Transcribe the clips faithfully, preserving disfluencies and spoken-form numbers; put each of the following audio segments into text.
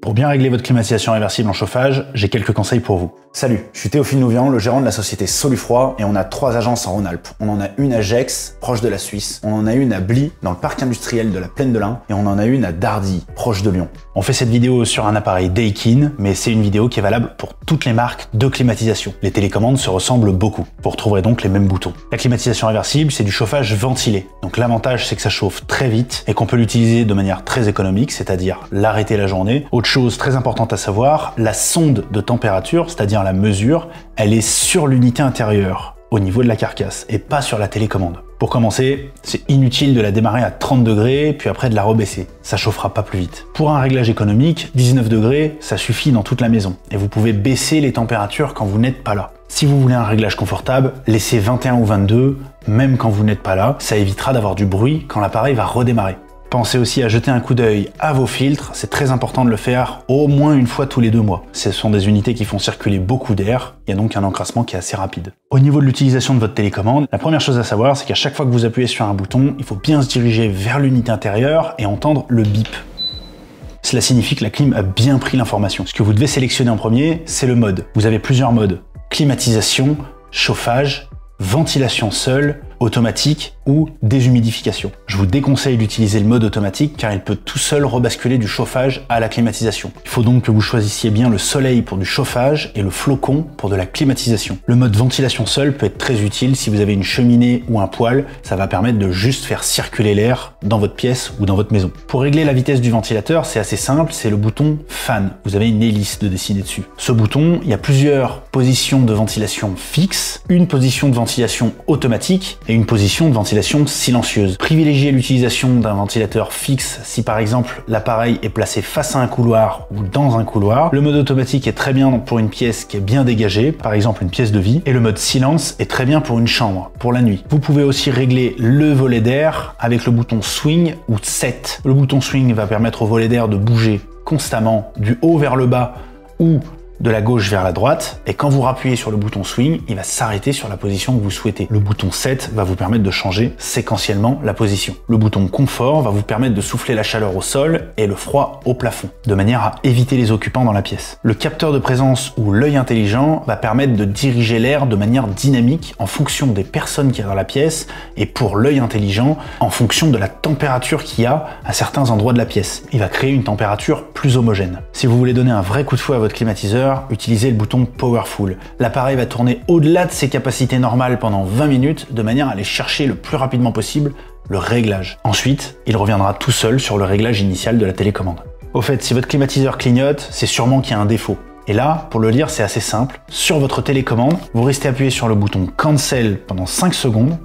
Pour bien régler votre climatisation réversible en chauffage, j'ai quelques conseils pour vous. Salut, je suis Théophile Nouvian, le gérant de la société Solufroid, et on a trois agences en Rhône-Alpes. On en a une à Gex, proche de la Suisse, on en a une à Bly, dans le parc industriel de la Plaine de l'Ain, et on en a une à Dardy, proche de Lyon. On fait cette vidéo sur un appareil Daikin, mais c'est une vidéo qui est valable pour toutes les marques de climatisation. Les télécommandes se ressemblent beaucoup. Vous retrouverez donc les mêmes boutons. La climatisation réversible, c'est du chauffage ventilé. Donc l'avantage, c'est que ça chauffe très vite et qu'on peut l'utiliser de manière très économique, c'est-à-dire l'arrêter la journée. Autre chose très importante à savoir, la sonde de température, c'est-à-dire la mesure, elle est sur l'unité intérieure, au niveau de la carcasse, et pas sur la télécommande. Pour commencer, c'est inutile de la démarrer à trente degrés, puis après de la rebaisser. Ça chauffera pas plus vite. Pour un réglage économique, dix-neuf degrés, ça suffit dans toute la maison. Et vous pouvez baisser les températures quand vous n'êtes pas là. Si vous voulez un réglage confortable, laissez vingt et un ou vingt-deux, même quand vous n'êtes pas là. Ça évitera d'avoir du bruit quand l'appareil va redémarrer. Pensez aussi à jeter un coup d'œil à vos filtres, c'est très important de le faire au moins une fois tous les deux mois. Ce sont des unités qui font circuler beaucoup d'air, il y a donc un encrassement qui est assez rapide. Au niveau de l'utilisation de votre télécommande, la première chose à savoir, c'est qu'à chaque fois que vous appuyez sur un bouton, il faut bien se diriger vers l'unité intérieure et entendre le bip. Cela signifie que la clim a bien pris l'information. Ce que vous devez sélectionner en premier, c'est le mode. Vous avez plusieurs modes: climatisation, chauffage, ventilation seule, automatique ou déshumidification. Je vous déconseille d'utiliser le mode automatique car il peut tout seul rebasculer du chauffage à la climatisation. Il faut donc que vous choisissiez bien le soleil pour du chauffage et le flocon pour de la climatisation. Le mode ventilation seul peut être très utile si vous avez une cheminée ou un poêle, ça va permettre de juste faire circuler l'air dans votre pièce ou dans votre maison. Pour régler la vitesse du ventilateur, c'est assez simple, c'est le bouton fan. Vous avez une hélice de dessiner dessus. Ce bouton, il y a plusieurs positions de ventilation fixes, une position de ventilation automatique et une position de ventilation silencieuse. Privilégiez l'utilisation d'un ventilateur fixe si par exemple l'appareil est placé face à un couloir ou dans un couloir. Le mode automatique est très bien pour une pièce qui est bien dégagée, par exemple une pièce de vie, et le mode silence est très bien pour une chambre, pour la nuit. Vous pouvez aussi régler le volet d'air avec le bouton swing ou set. Le bouton swing va permettre au volet d'air de bouger constamment du haut vers le bas ou de la gauche vers la droite, et quand vous rappuyez sur le bouton swing, il va s'arrêter sur la position que vous souhaitez. Le bouton set va vous permettre de changer séquentiellement la position. Le bouton confort va vous permettre de souffler la chaleur au sol et le froid au plafond, de manière à éviter les occupants dans la pièce. Le capteur de présence ou l'œil intelligent va permettre de diriger l'air de manière dynamique en fonction des personnes qu'il y a dans la pièce, et pour l'œil intelligent, en fonction de la température qu'il y a à certains endroits de la pièce. Il va créer une température plus homogène. Si vous voulez donner un vrai coup de fouet à votre climatiseur, utilisez le bouton Powerful. L'appareil va tourner au-delà de ses capacités normales pendant vingt minutes de manière à aller chercher le plus rapidement possible le réglage. Ensuite, il reviendra tout seul sur le réglage initial de la télécommande. Au fait, si votre climatiseur clignote, c'est sûrement qu'il y a un défaut. Et là, pour le lire, c'est assez simple. Sur votre télécommande, vous restez appuyé sur le bouton Cancel pendant cinq secondes.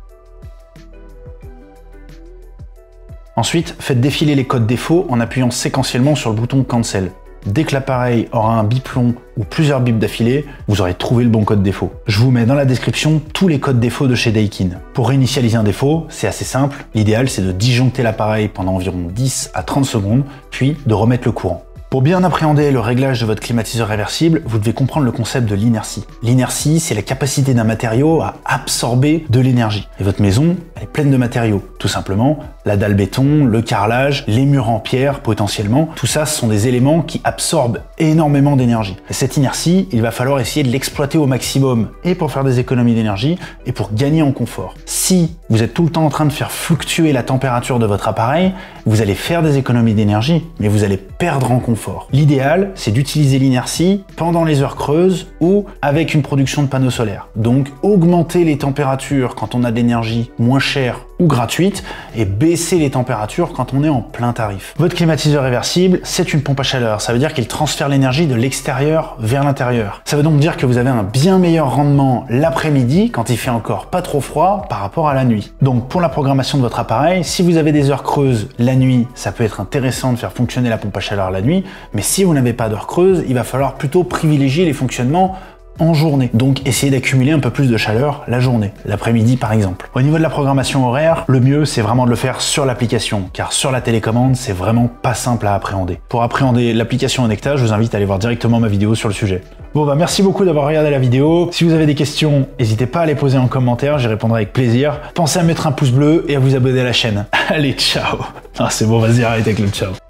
Ensuite, faites défiler les codes défauts en appuyant séquentiellement sur le bouton Cancel. Dès que l'appareil aura un biplon ou plusieurs bips d'affilée, vous aurez trouvé le bon code défaut. Je vous mets dans la description tous les codes défauts de chez Daikin. Pour réinitialiser un défaut, c'est assez simple. L'idéal, c'est de disjoncter l'appareil pendant environ dix à trente secondes, puis de remettre le courant. Pour bien appréhender le réglage de votre climatiseur réversible, vous devez comprendre le concept de l'inertie. L'inertie, c'est la capacité d'un matériau à absorber de l'énergie. Et votre maison, elle est pleine de matériaux. Tout simplement, la dalle béton, le carrelage, les murs en pierre potentiellement, tout ça, ce sont des éléments qui absorbent énormément d'énergie. Et cette inertie, il va falloir essayer de l'exploiter au maximum, et pour faire des économies d'énergie, et pour gagner en confort. Si vous êtes tout le temps en train de faire fluctuer la température de votre appareil, vous allez faire des économies d'énergie, mais vous allez perdre en confort. L'idéal, c'est d'utiliser l'inertie pendant les heures creuses ou avec une production de panneaux solaires. Donc, augmenter les températures quand on a de l'énergie moins chère ou gratuite et baisser les températures quand on est en plein tarif. Votre climatiseur réversible, c'est une pompe à chaleur. Ça veut dire qu'il transfère l'énergie de l'extérieur vers l'intérieur. Ça veut donc dire que vous avez un bien meilleur rendement l'après-midi quand il fait encore pas trop froid par rapport à la nuit. Donc, pour la programmation de votre appareil, si vous avez des heures creuses la nuit, ça peut être intéressant de faire fonctionner la pompe à chaleur la nuit. Mais si vous n'avez pas d'heures creuses, il va falloir plutôt privilégier les fonctionnements en journée. Donc essayez d'accumuler un peu plus de chaleur la journée, l'après-midi par exemple. Au niveau de la programmation horaire, le mieux c'est vraiment de le faire sur l'application, car sur la télécommande, c'est vraiment pas simple à appréhender. Pour appréhender l'application Onecta, je vous invite à aller voir directement ma vidéo sur le sujet. Bon bah merci beaucoup d'avoir regardé la vidéo. Si vous avez des questions, n'hésitez pas à les poser en commentaire, j'y répondrai avec plaisir. Pensez à mettre un pouce bleu et à vous abonner à la chaîne. Allez, ciao. Ah c'est bon, vas-y, arrête avec le ciao.